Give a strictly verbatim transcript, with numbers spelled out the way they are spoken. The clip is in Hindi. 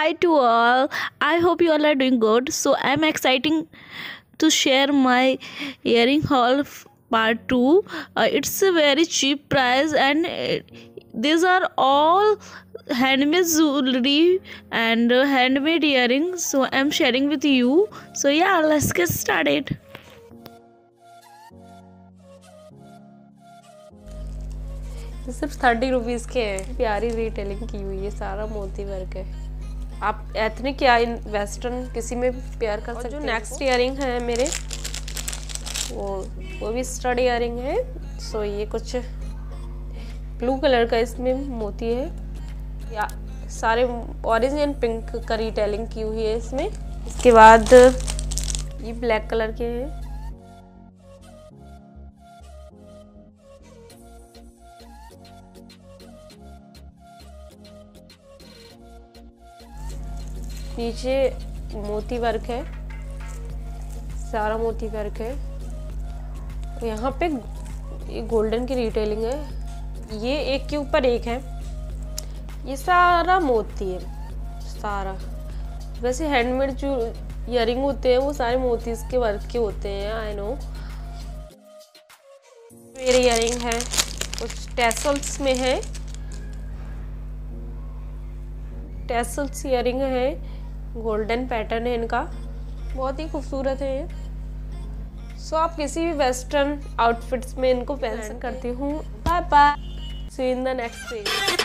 Hi to all. I hope you all are doing good. So I'm exciting to share my earring haul f- part two. Uh, it's a very cheap price and uh, these are all handmade jewelry and uh, handmade earrings. So I'm sharing with you. So yeah, let's get started. ये सिर्फ थर्टी रुपीज़ के हैं। प्यारी रिटेलिंग की हुई है, सारा मोती वर्क है। आप एथनिक या वेस्टर्न किसी में पेयर कर सकते हैं। जो नेक्स्ट ईयरिंग है मेरे वो वो भी स्टड ईयरिंग है। सो ये कुछ ब्लू कलर का इसमें मोती है, या सारे ऑरेंज एंड पिंक का रिटेलिंग की हुई है इसमें। इसके बाद ये ब्लैक कलर के हैं। नीचे मोती वर्क है, सारा मोती वर्क है। यहाँ पे ये गोल्डन की रिटेलिंग है, ये एक के ऊपर एक है। ये सारा मोती है, सारा। वैसे हैंडमेड जो इयरिंग होते हैं वो सारे मोती के वर्क के होते हैं, आई नो। मेरे इयरिंग है कुछ टैसल्स में है, टैसल्स इयरिंग है, गोल्डन पैटर्न है इनका, बहुत ही खूबसूरत है ये। सो so, आप किसी भी वेस्टर्न आउटफिट्स में इनको पहन करती हूँ। Bye bye, see in the next video.